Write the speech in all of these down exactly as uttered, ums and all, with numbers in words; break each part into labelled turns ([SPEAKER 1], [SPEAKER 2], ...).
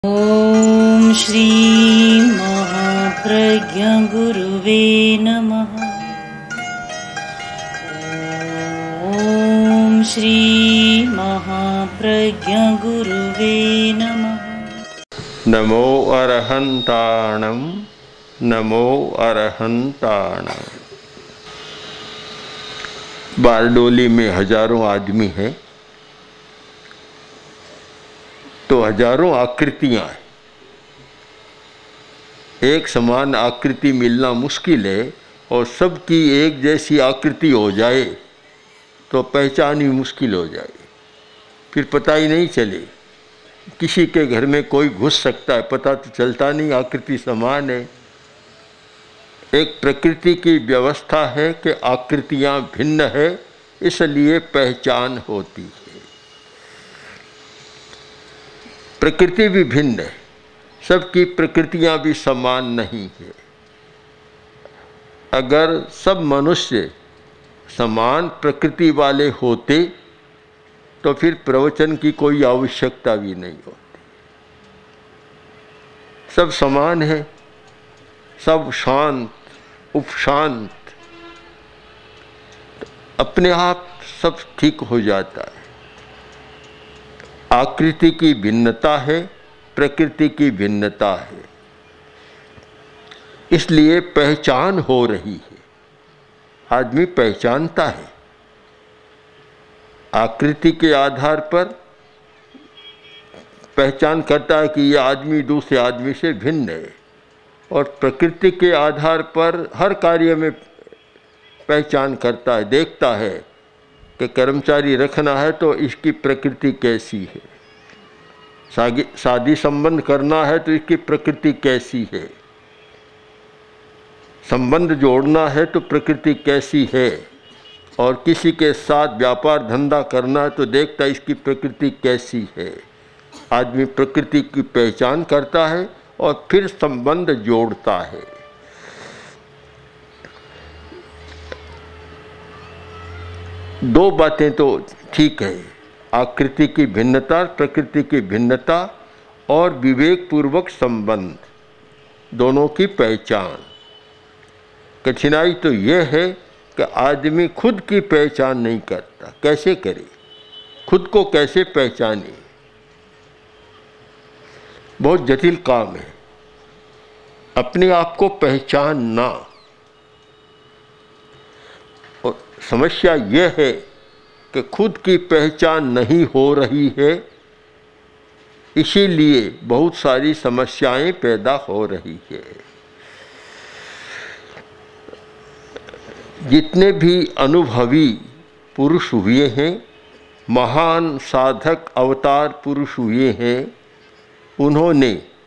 [SPEAKER 1] ओम श्री महाप्रज्ञ गुरुवे नमः। ओम श्री महाप्रज्ञ गुरुवे नमः।
[SPEAKER 2] नमो अरहंताणं नमो अरहंताणं। बारडोली में हजारों आदमी हैं तो हजारों आकृतियां हैं। एक समान आकृति मिलना मुश्किल है और सबकी एक जैसी आकृति हो जाए तो पहचान ही मुश्किल हो जाए, फिर पता ही नहीं चले। किसी के घर में कोई घुस सकता है, पता तो चलता नहीं, आकृति समान है। एक प्रकृति की व्यवस्था है कि आकृतियां भिन्न है, इसलिए पहचान होती है। प्रकृति भी भिन्न है, सबकी प्रकृतियां भी समान नहीं है। अगर सब मनुष्य समान प्रकृति वाले होते तो फिर प्रवचन की कोई आवश्यकता भी नहीं होती। सब समान है, सब शांत उपशांत, अपने आप सब ठीक हो जाता है। आकृति की भिन्नता है, प्रकृति की भिन्नता है, इसलिए पहचान हो रही है। आदमी पहचानता है, आकृति के आधार पर पहचान करता है कि यह आदमी दूसरे आदमी से भिन्न है, और प्रकृति के आधार पर हर कार्य में पहचान करता है। देखता है कि कर्मचारी रखना है तो इसकी प्रकृति कैसी है, शादी संबंध करना है तो इसकी प्रकृति कैसी है, संबंध जोड़ना है तो प्रकृति कैसी है, और किसी के साथ व्यापार धंधा करना है तो देखता है इसकी प्रकृति कैसी है। आदमी प्रकृति की पहचान करता है और फिर संबंध जोड़ता है। दो बातें तो ठीक है, आकृति की भिन्नता, प्रकृति की भिन्नता और विवेक पूर्वक संबंध, दोनों की पहचान। कठिनाई तो यह है कि आदमी खुद की पहचान नहीं करता। कैसे करे, खुद को कैसे पहचाने, बहुत जटिल काम है अपने आप को पहचानना। और समस्या यह है कि खुद की पहचान नहीं हो रही है, इसीलिए बहुत सारी समस्याएं पैदा हो रही है। जितने भी अनुभवी पुरुष हुए हैं, महान साधक अवतार पुरुष हुए हैं, उन्होंने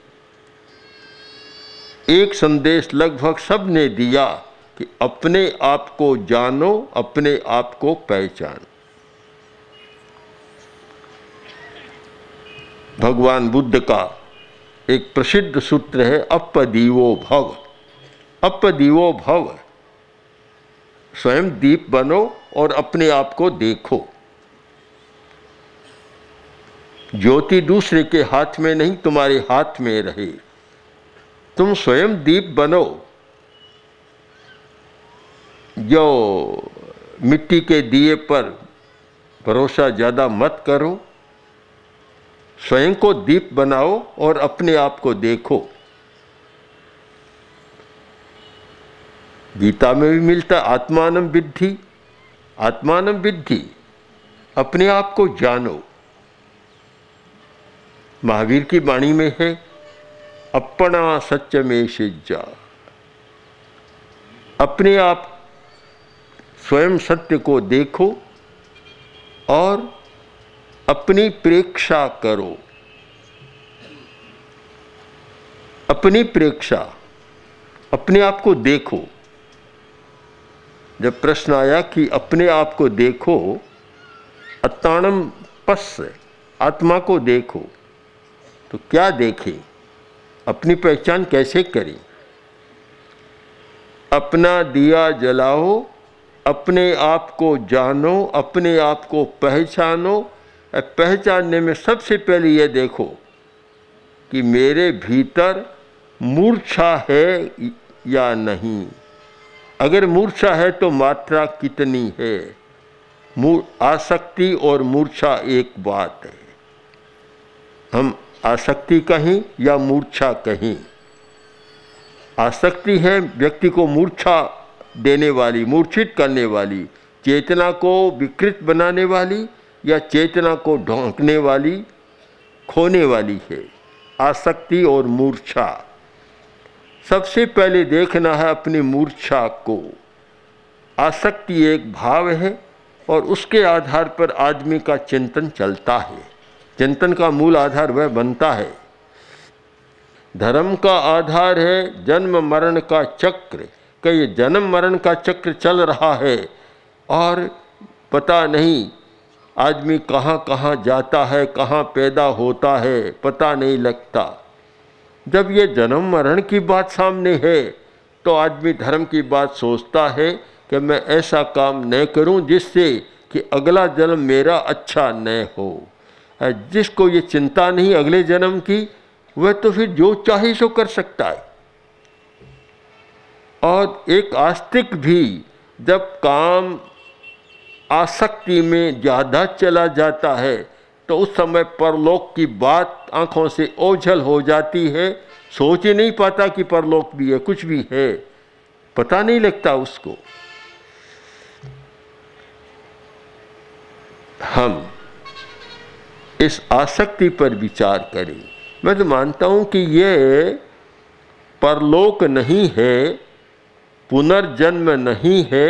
[SPEAKER 2] एक संदेश लगभग सब ने दिया कि अपने आप को जानो, अपने आप को पहचानो। भगवान बुद्ध का एक प्रसिद्ध सूत्र है, अपदीवो भव। अपदीवो भव, स्वयं दीप बनो और अपने आप को देखो। ज्योति दूसरे के हाथ में नहीं, तुम्हारे हाथ में रहे। तुम स्वयं दीप बनो। जो मिट्टी के दिए पर भरोसा ज़्यादा मत करो, स्वयं को दीप बनाओ और अपने आप को देखो। गीता में भी मिलता, आत्मानं विद्धि, आत्मानं विद्धि, अपने आप को जानो। महावीर की वाणी में है, अपना सत्य में सिज्जा। अपने आप स्वयं सत्य को देखो और अपनी प्रेक्षा करो। अपनी प्रेक्षा, अपने आप को देखो। जब प्रश्न आया कि अपने आप को देखो, अत्ताणम पश्य, आत्मा को देखो, तो क्या देखें, अपनी पहचान कैसे करें? अपना दिया जलाओ, अपने आप को जानो, अपने आप को पहचानो। पहचानने में सबसे पहले ये देखो कि मेरे भीतर मूर्छा है या नहीं। अगर मूर्छा है तो मात्रा कितनी है। आसक्ति और मूर्छा एक बात है, हम आसक्ति कहें या मूर्छा कहें। आसक्ति है व्यक्ति को मूर्छा देने वाली, मूर्छित करने वाली, चेतना को विकृत बनाने वाली या चेतना को ढोंकने वाली, खोने वाली है आसक्ति और मूर्छा। सबसे पहले देखना है अपनी मूर्छा को। आसक्ति एक भाव है और उसके आधार पर आदमी का चिंतन चलता है। चिंतन का मूल आधार वह बनता है। धर्म का आधार है जन्म मरण का चक्र, कि ये जन्म मरण का चक्र चल रहा है और पता नहीं आदमी कहाँ कहाँ जाता है, कहाँ पैदा होता है, पता नहीं लगता। जब ये जन्म मरण की बात सामने है तो आदमी धर्म की बात सोचता है कि मैं ऐसा काम न करूं जिससे कि अगला जन्म मेरा अच्छा न हो। जिसको ये चिंता नहीं अगले जन्म की, वह तो फिर जो चाहे सो कर सकता है। और एक आस्तिक भी जब काम आसक्ति में ज़्यादा चला जाता है तो उस समय परलोक की बात आँखों से ओझल हो जाती है। सोच ही नहीं पाता कि परलोक भी है, कुछ भी है, पता नहीं लगता उसको। हम इस आसक्ति पर विचार करें। मैं तो मानता हूँ कि ये परलोक नहीं है, पुनर्जन्म नहीं है,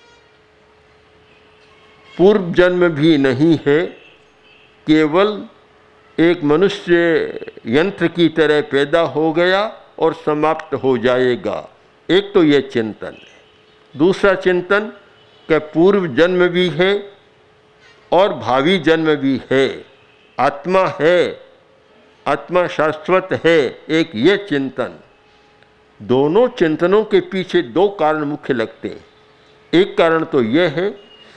[SPEAKER 2] पूर्व जन्म भी नहीं है, केवल एक मनुष्य यंत्र की तरह पैदा हो गया और समाप्त हो जाएगा। एक तो ये चिंतन है। दूसरा चिंतन कि पूर्व जन्म भी है और भावी जन्म भी है, आत्मा है, आत्मा शाश्वत है, एक ये चिंतन। दोनों चिंतनों के पीछे दो कारण मुख्य लगते हैं। एक कारण तो यह है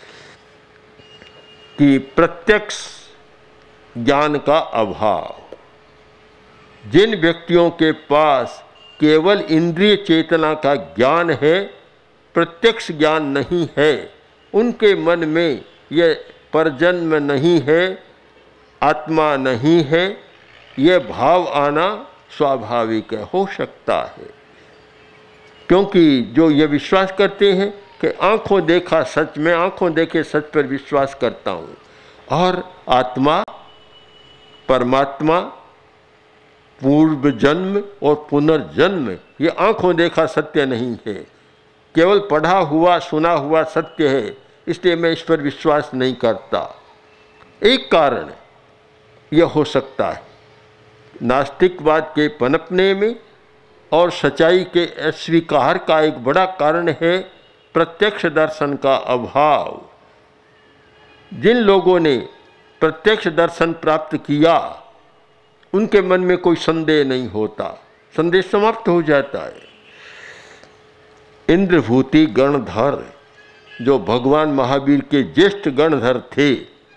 [SPEAKER 2] कि प्रत्यक्ष ज्ञान का अभाव। जिन व्यक्तियों के पास केवल इंद्रिय चेतना का ज्ञान है, प्रत्यक्ष ज्ञान नहीं है, उनके मन में यह परजन्म नहीं है, आत्मा नहीं है, यह भाव आना स्वाभाविक है, हो सकता है। क्योंकि जो ये विश्वास करते हैं कि आंखों देखा सच, में आंखों देखे सच पर विश्वास करता हूँ, और आत्मा, परमात्मा, पूर्व जन्म और पुनर्जन्म ये आंखों देखा सत्य नहीं है, केवल पढ़ा हुआ सुना हुआ सत्य है, इसलिए मैं इस पर विश्वास नहीं करता। एक कारण यह हो सकता है नास्तिकवाद के पनपने में, और सच्चाई के अस्वीकार का एक बड़ा कारण है प्रत्यक्ष दर्शन का अभाव। जिन लोगों ने प्रत्यक्ष दर्शन प्राप्त किया उनके मन में कोई संदेह नहीं होता, संदेह समाप्त हो जाता है। इंद्रभूति गणधर जो भगवान महावीर के ज्येष्ठ गणधर थे,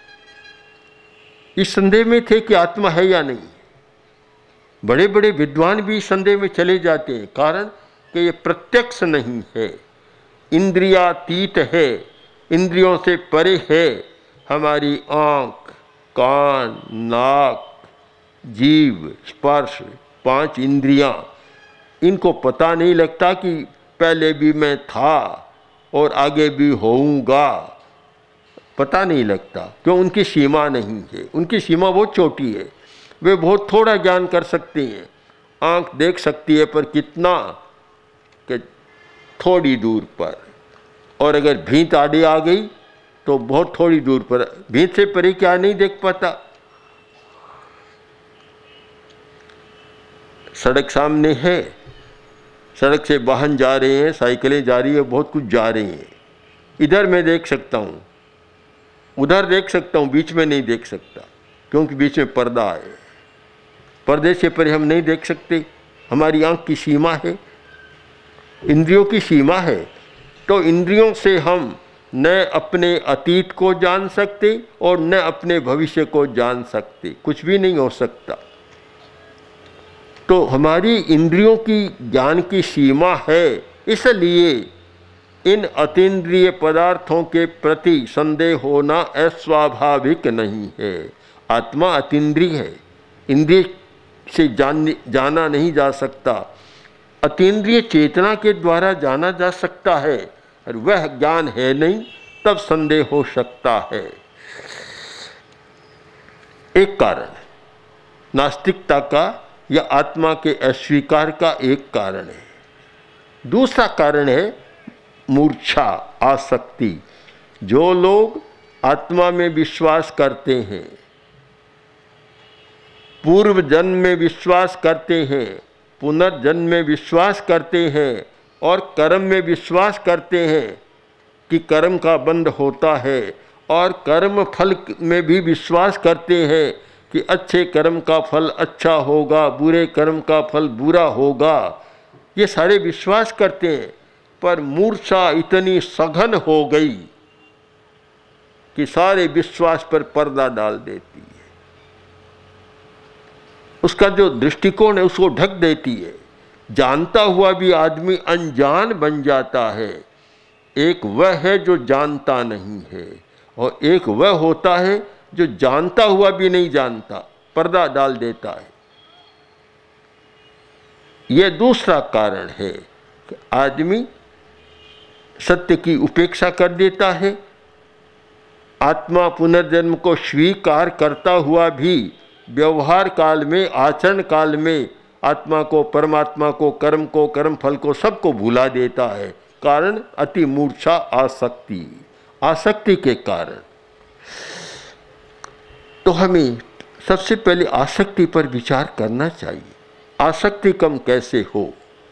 [SPEAKER 2] इस संदेह में थे कि आत्मा है या नहीं। बड़े बड़े विद्वान भी संदेह में चले जाते हैं, कारण कि ये प्रत्यक्ष नहीं है, इंद्रियातीत है, इंद्रियों से परे है। हमारी आँख, कान, नाक, जीव, स्पर्श, पांच इंद्रियां, इनको पता नहीं लगता कि पहले भी मैं था और आगे भी होऊंगा, पता नहीं लगता। क्यों? उनकी सीमा नहीं है, उनकी सीमा बहुत छोटी है, वे बहुत थोड़ा ज्ञान कर सकती हैं। आँख देख सकती है पर कितना, कि थोड़ी दूर पर, और अगर भींत आड़े आ गई तो बहुत थोड़ी दूर पर, भींत से परे क्या नहीं देख पाता। सड़क सामने है, सड़क से वाहन जा रहे हैं, साइकिलें जा रही है, बहुत कुछ जा रही हैं, इधर मैं देख सकता हूँ, उधर देख सकता हूँ, बीच में नहीं देख सकता, क्योंकि बीच में पर्दा है। पर्दे से परे हम नहीं देख सकते। हमारी आँख की सीमा है, इंद्रियों की सीमा है, तो इंद्रियों से हम न अपने अतीत को जान सकते और न अपने भविष्य को जान सकते, कुछ भी नहीं हो सकता। तो हमारी इंद्रियों की ज्ञान की सीमा है, इसलिए इन अतीन्द्रिय पदार्थों के प्रति संदेह होना अस्वाभाविक नहीं है। आत्मा अतीन्द्रिय है, इंद्रिय से जान जाना नहीं जा सकता, अतीन्द्रिय चेतना के द्वारा जाना जा सकता है, और वह ज्ञान है नहीं, तब संदेह हो सकता है। एक कारण नास्तिकता का या आत्मा के अस्वीकार का एक कारण है। दूसरा कारण है मूर्छा, आसक्ति। जो लोग आत्मा में विश्वास करते हैं, पूर्व जन्म में विश्वास करते हैं, पुनर्जन्म में विश्वास करते हैं और कर्म में विश्वास करते हैं कि कर्म का बंध होता है, और कर्म फल में भी विश्वास करते हैं कि अच्छे कर्म का फल अच्छा होगा, बुरे कर्म का फल बुरा होगा, ये सारे विश्वास करते हैं। पर मूर्छा इतनी सघन हो गई कि सारे विश्वास पर पर्दा डाल देती है, उसका जो दृष्टिकोण है उसको ढक देती है। जानता हुआ भी आदमी अनजान बन जाता है। एक वह है जो जानता नहीं है, और एक वह होता है जो जानता हुआ भी नहीं जानता, पर्दा डाल देता है। यह दूसरा कारण है कि आदमी सत्य की उपेक्षा कर देता है। आत्मा पुनर्जन्म को स्वीकार करता हुआ भी व्यवहार काल में, आचरण काल में आत्मा को, परमात्मा को, कर्म को, कर्म फल को, सबको भुला देता है। कारण अति मूर्छा, आसक्ति। आसक्ति के कारण तो हमें सबसे पहले आसक्ति पर विचार करना चाहिए। आसक्ति कम कैसे हो?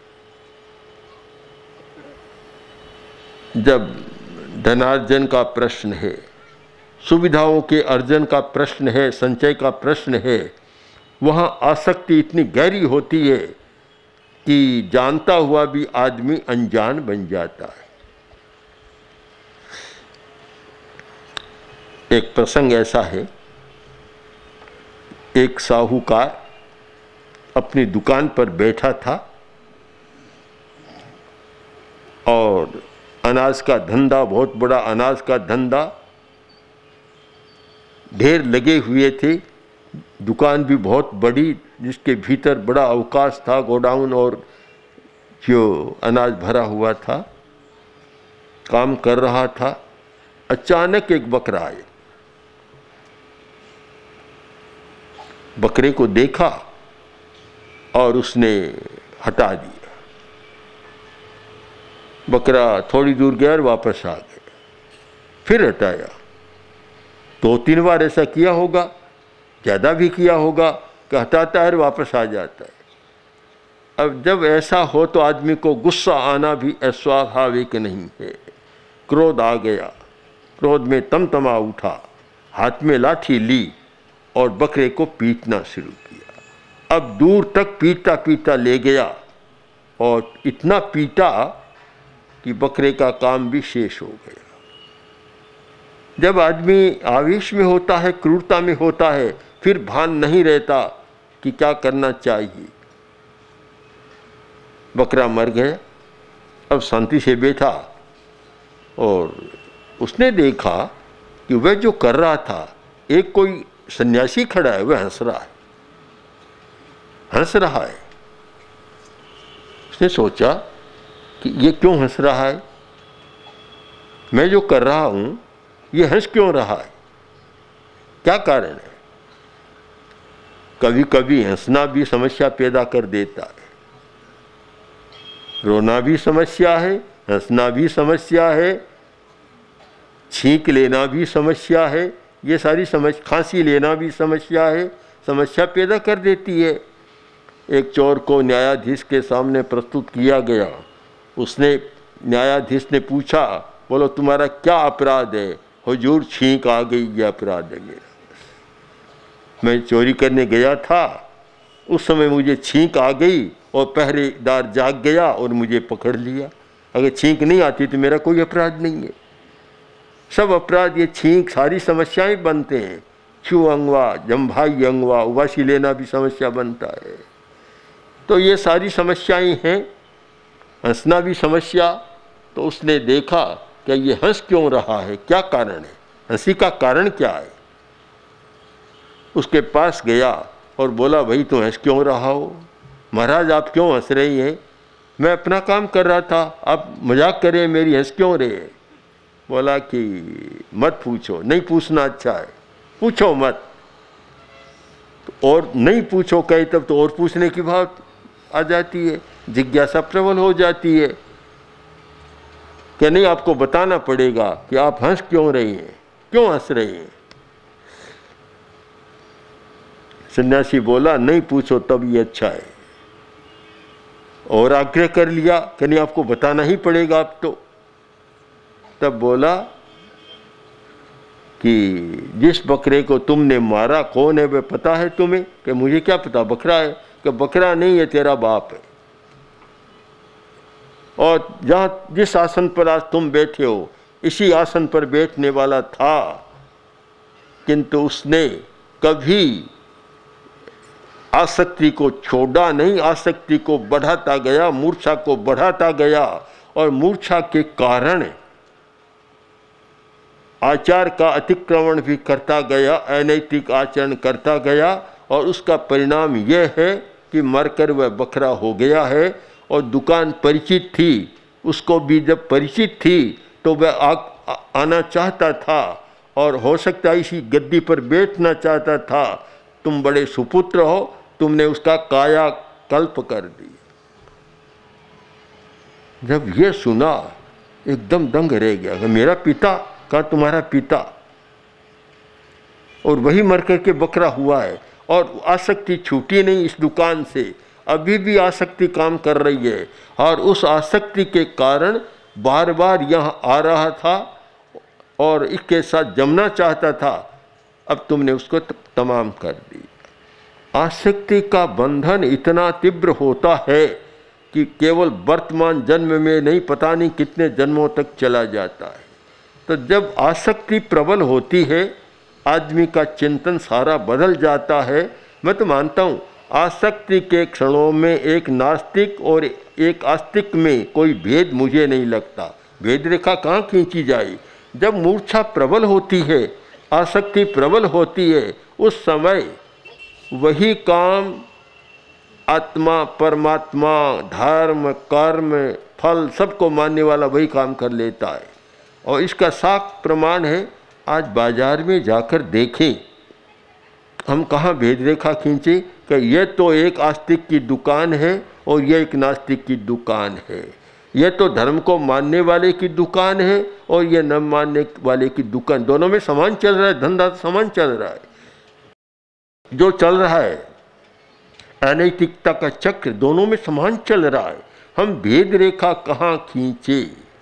[SPEAKER 2] जब धनार्जन का प्रश्न है, सुविधाओं के अर्जन का प्रश्न है, संचय का प्रश्न है, वहाँ आसक्ति इतनी गहरी होती है कि जानता हुआ भी आदमी अनजान बन जाता है। एक प्रसंग ऐसा है, एक साहूकार अपनी दुकान पर बैठा था और अनाज का धंधा, बहुत बड़ा अनाज का धंधा, ढेर लगे हुए थे, दुकान भी बहुत बड़ी, जिसके भीतर बड़ा अवकाश था, गोडाउन और जो अनाज भरा हुआ था, काम कर रहा था। अचानक एक बकरा आया, बकरे को देखा और उसने हटा दिया। बकरा थोड़ी दूर गया और वापस आ गया, फिर हटाया। दो तीन बार ऐसा किया होगा, ज़्यादा भी किया होगा कि हटाता है और वापस आ जाता है। अब जब ऐसा हो तो आदमी को गुस्सा आना भी अस्वाभाविक नहीं है। क्रोध आ गया, क्रोध में तमतमा उठा, हाथ में लाठी ली और बकरे को पीटना शुरू किया। अब दूर तक पीटता पीटता ले गया और इतना पीटा कि बकरे का काम भी शेष हो गया। जब आदमी आवेश में होता है, क्रूरता में होता है, फिर भान नहीं रहता कि क्या करना चाहिए। बकरा मर गया। अब शांति से बैठा और उसने देखा कि वह जो कर रहा था, एक कोई सन्यासी खड़ा है, वह हंस रहा है, हंस रहा है। उसने सोचा कि ये क्यों हंस रहा है, मैं जो कर रहा हूँ ये हंस क्यों रहा है, क्या कारण है। कभी कभी हंसना भी समस्या पैदा कर देता है, रोना भी समस्या है, हंसना भी समस्या है, छींक लेना भी समस्या है, ये सारी समस्या, खांसी लेना भी समस्या है, समस्या पैदा कर देती है। एक चोर को न्यायाधीश के सामने प्रस्तुत किया गया। उसने, न्यायाधीश ने पूछा, बोलो तुम्हारा क्या अपराध है। हुजूर, छींक आ गई, ये अपराध है मेरा। मैं चोरी करने गया था, उस समय मुझे छींक आ गई और पहरेदार जाग गया और मुझे पकड़ लिया। अगर छींक नहीं आती तो मेरा कोई अपराध नहीं है। सब अपराध ये छींक, सारी समस्याएं बनते हैं। छू अंगवा, जम्भाई अंगवा, उबासी लेना भी समस्या बनता है। तो ये सारी समस्याएं हैं। हंसना भी समस्या। तो उसने देखा कि ये हंस क्यों रहा है, क्या कारण है, हंसी का कारण क्या है। उसके पास गया और बोला, भाई तुम हंस क्यों रहा हो, महाराज आप क्यों हंस रही हैं, मैं अपना काम कर रहा था, आप मजाक करें, मेरी हंस क्यों रहे। बोला कि मत पूछो, नहीं पूछना अच्छा है, पूछो मत। तो और नहीं पूछो कहे तब तो और पूछने की बात आ जाती है, जिज्ञासा प्रबल हो जाती है कि नहीं आपको बताना पड़ेगा कि आप हंस क्यों रही हैं, क्यों हंस रही हैं। सन्यासी बोला, नहीं पूछो तब ये अच्छा है। और आग्रह कर लिया कि नहीं आपको बताना ही पड़ेगा अब तो। तब बोला कि जिस बकरे को तुमने मारा कौन है वह पता है तुम्हें। कि मुझे क्या पता बकरा है। कि बकरा नहीं है, तेरा बाप है। और जहाँ जिस आसन पर आज तुम बैठे हो इसी आसन पर बैठने वाला था, किंतु उसने कभी आसक्ति को छोड़ा नहीं, आसक्ति को बढ़ाता गया, मूर्छा को बढ़ाता गया और मूर्छा के कारण आचार का अतिक्रमण भी करता गया, अनैतिक आचरण करता गया और उसका परिणाम यह है कि मरकर वह बकरा हो गया है। और दुकान परिचित थी, उसको भी जब परिचित थी तो वह आ, आ, आना चाहता था और हो सकता है इसी गद्दी पर बैठना चाहता था। तुम बड़े सुपुत्र हो, तुमने उसका काया कल्प कर दी। जब यह सुना एकदम दंग रह गया कि मेरा पिता का तुम्हारा पिता, और वही मर करके बकरा हुआ है और आसक्ति छूटी नहीं इस दुकान से, अभी भी आसक्ति काम कर रही है और उस आसक्ति के कारण बार बार यहाँ आ रहा था और इसके साथ जमना चाहता था। अब तुमने उसको तमाम कर दी। आसक्ति का बंधन इतना तीव्र होता है कि केवल वर्तमान जन्म में नहीं, पता नहीं कितने जन्मों तक चला जाता है। तो जब आसक्ति प्रबल होती है आदमी का चिंतन सारा बदल जाता है। मैं तो मानता हूँ आसक्ति के क्षणों में एक नास्तिक और एक आस्तिक में कोई भेद मुझे नहीं लगता। भेद रेखा कहाँ खींची जाए। जब मूर्छा प्रबल होती है, आसक्ति प्रबल होती है, उस समय वही काम आत्मा, परमात्मा, धर्म, कर्म, फल सबको मानने वाला वही काम कर लेता है। और इसका साफ प्रमाण है, आज बाजार में जाकर देखें हम कहाँ भेद रेखा खींचे कि यह तो एक आस्तिक की दुकान है और यह एक नास्तिक की दुकान है, यह तो धर्म को मानने वाले की दुकान है और यह न मानने वाले की दुकान। दोनों में समान चल रहा है, धंधा समान चल रहा है। जो चल रहा है अनैतिकता का चक्र दोनों में समान चल रहा है। हम भेद रेखा कहाँ खींचे।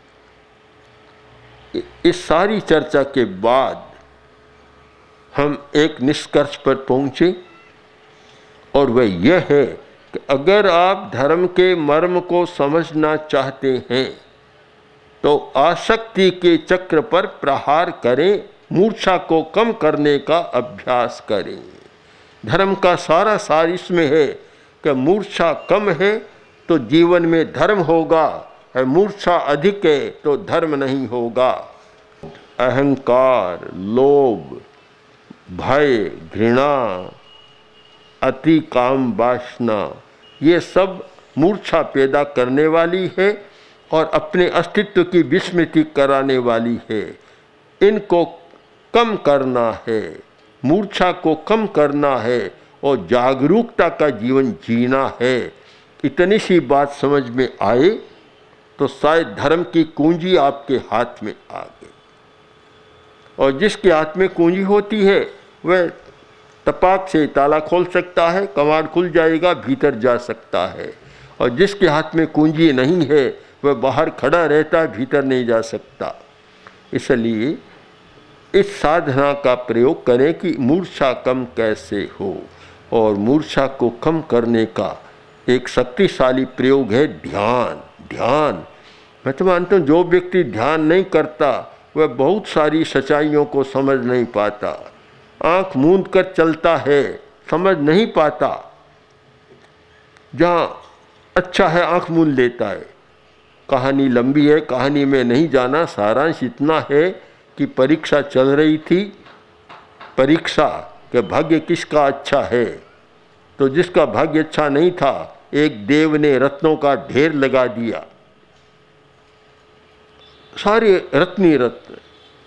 [SPEAKER 2] इस सारी चर्चा के बाद हम एक निष्कर्ष पर पहुँचे और वह यह है कि अगर आप धर्म के मर्म को समझना चाहते हैं तो आसक्ति के चक्र पर प्रहार करें, मूर्छा को कम करने का अभ्यास करें। धर्म का सारा सार इसमें है कि मूर्छा कम है तो जीवन में धर्म होगा, है मूर्छा अधिक है तो धर्म नहीं होगा। अहंकार, लोभ, भय, घृणा, अति काम वासना, ये सब मूर्छा पैदा करने वाली है और अपने अस्तित्व की विस्मृति कराने वाली है। इनको कम करना है, मूर्छा को कम करना है और जागरूकता का जीवन जीना है। इतनी सी बात समझ में आए तो शायद धर्म की कुंजी आपके हाथ में आ गई। और जिसके हाथ में कुंजी होती है वह तपाक से ताला खोल सकता है, कमाड़ खुल जाएगा, भीतर जा सकता है। और जिसके हाथ में कुंजी नहीं है वह बाहर खड़ा रहता है, भीतर नहीं जा सकता। इसलिए इस साधना का प्रयोग करें कि मूर्छा कम कैसे हो। और मूर्छा को कम करने का एक शक्तिशाली प्रयोग है ध्यान। ध्यान, मैं तो मानता हूँ जो व्यक्ति ध्यान नहीं करता वह बहुत सारी सच्चाइयों को समझ नहीं पाता। आँख मूंद कर चलता है, समझ नहीं पाता। जहाँ अच्छा है आँख मूंद लेता है। कहानी लंबी है, कहानी में नहीं जाना, सारांश इतना है कि परीक्षा चल रही थी। परीक्षा के भाग्य किसका अच्छा है, तो जिसका भाग्य अच्छा नहीं था, एक देव ने रत्नों का ढेर लगा दिया, सारे रत्नी रत्न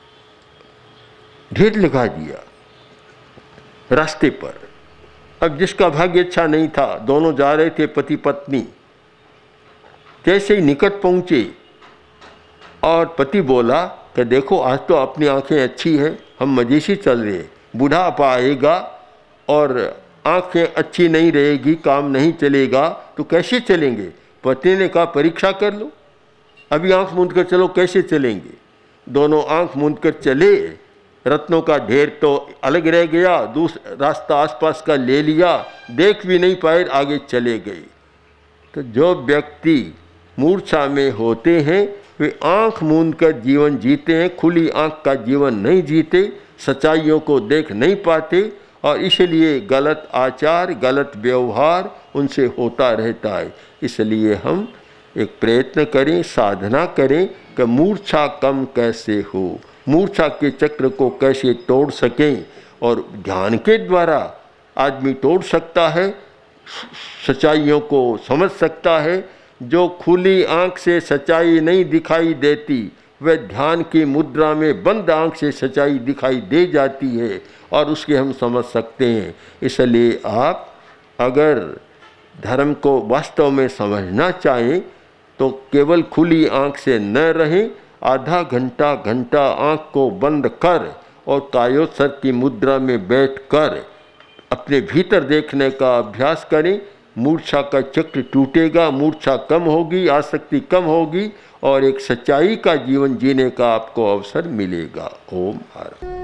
[SPEAKER 2] ढेर लगा दिया रास्ते पर। अब जिसका भाग्य अच्छा नहीं था, दोनों जा रहे थे पति पत्नी, जैसे ही निकट पहुंचे और पति बोला कि देखो आज तो अपनी आंखें अच्छी हैं, हम मजे से चल रहे, बुढ़ापा आएगा और आंखें अच्छी नहीं रहेगी, काम नहीं चलेगा तो कैसे चलेंगे। पति ने कहा परीक्षा कर लो, अभी आंख मूंद कर चलो, कैसे चलेंगे। दोनों आंख मूंद कर चले, रत्नों का ढेर तो अलग रह गया, दूसरा रास्ता आसपास का ले लिया, देख भी नहीं पाए, आगे चले गए। तो जो व्यक्ति मूर्छा में होते हैं वे आंख मूंद कर जीवन जीते हैं, खुली आंख का जीवन नहीं जीते, सच्चाइयों को देख नहीं पाते और इसलिए गलत आचार गलत व्यवहार उनसे होता रहता है। इसलिए हम एक प्रयत्न करें, साधना करें कि मूर्छा कम कैसे हो, मूर्छा के चक्र को कैसे तोड़ सकें। और ध्यान के द्वारा आदमी तोड़ सकता है, सच्चाइयों को समझ सकता है। जो खुली आंख से सच्चाई नहीं दिखाई देती वह ध्यान की मुद्रा में बंद आंख से सच्चाई दिखाई दे जाती है और उसके हम समझ सकते हैं। इसलिए आप अगर धर्म को वास्तव में समझना चाहें तो केवल खुली आंख से न रहें, आधा घंटा घंटा आंख को बंद कर और कायोत्सर्ग की मुद्रा में बैठकर अपने भीतर देखने का अभ्यास करें। मूर्छा का चक्र टूटेगा, मूर्छा कम होगी, आसक्ति कम होगी और एक सच्चाई का जीवन जीने का आपको अवसर मिलेगा। ओम आर